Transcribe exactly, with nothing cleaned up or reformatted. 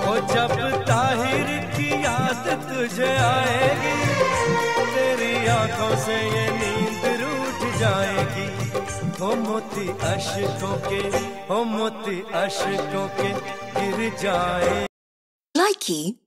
ओ जब ताहिर की याद तुझे आएगी, तेरी आंखों से ये नींद रूठ जाएगी। हो मोती अश्कों के, हो मोती अश्कों के गिर जाए। Likey